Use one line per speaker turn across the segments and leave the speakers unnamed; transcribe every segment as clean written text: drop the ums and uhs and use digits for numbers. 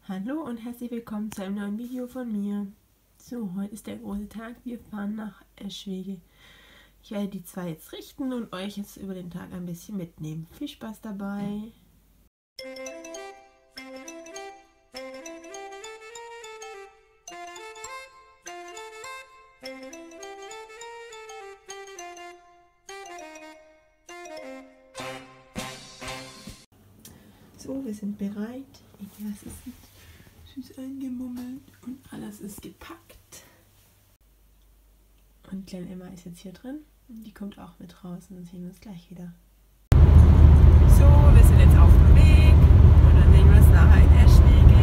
Hallo und herzlich willkommen zu einem neuen Video von mir. So, heute ist der große Tag. Wir fahren nach Eschwege. Ich werde die zwei jetzt richten und euch jetzt über den Tag ein bisschen mitnehmen. Viel Spaß dabei! So, wir sind bereit. Elias ist süß eingemummelt und alles ist gepackt. Und Kleine Emma ist jetzt hier drin und die kommt auch mit raus und dann sehen wir uns gleich wieder. So, wir sind jetzt auf dem Weg und dann sehen wir uns nachher in Eschwege.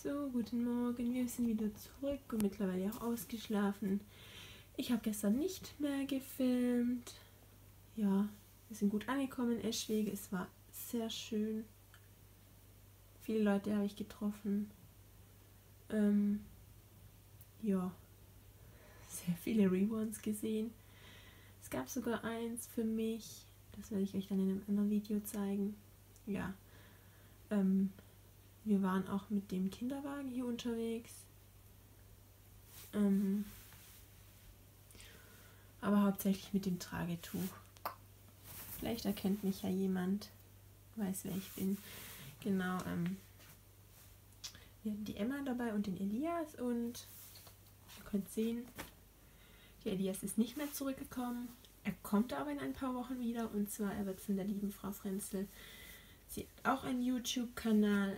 So, guten Morgen, wir sind wieder zurück und mittlerweile auch ausgeschlafen. Ich habe gestern nicht mehr gefilmt. Ja, wir sind gut angekommen in Eschwege, es war sehr schön. Viele Leute habe ich getroffen. Ja, sehr viele Reruns gesehen. Es gab sogar eins für mich, das werde ich euch dann in einem anderen Video zeigen. Ja, wir waren auch mit dem Kinderwagen hier unterwegs. Aber hauptsächlich mit dem Tragetuch. Vielleicht erkennt mich ja jemand, weiß wer ich bin. Genau, wir hatten die Emma dabei und den Elias und ihr könnt sehen, der Elias ist nicht mehr zurückgekommen. Er kommt aber in ein paar Wochen wieder und zwar, er wird von der lieben Frau Frenzel, sie hat auch einen YouTube-Kanal,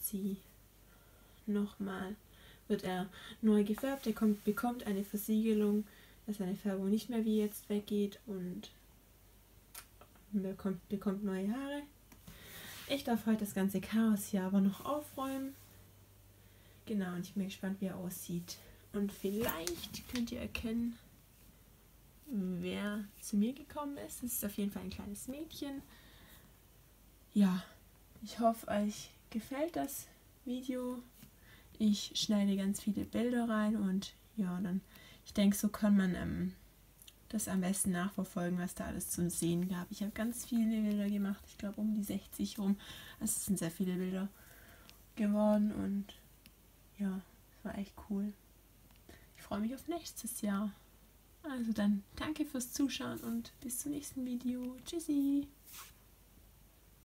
wird er neu gefärbt, er bekommt eine Versiegelung, dass seine Färbung nicht mehr wie jetzt weggeht und bekommt neue Haare. Ich darf heute das ganze Chaos hier aber noch aufräumen. Genau, und ich bin gespannt, wie er aussieht. Und vielleicht könnt ihr erkennen, wer zu mir gekommen ist. Es ist auf jeden Fall ein kleines Mädchen. Ja, ich hoffe, euch gefällt das Video. Ich schneide ganz viele Bilder rein und ja, dann, ich denke, so kann man das am besten nachverfolgen, was da alles zu sehen gab. Ich habe ganz viele Bilder gemacht, ich glaube um die 60 rum. Also es sind sehr viele Bilder geworden und ja, es war echt cool. Ich freue mich auf nächstes Jahr. Also dann, danke fürs Zuschauen und bis zum nächsten Video. Tschüssi!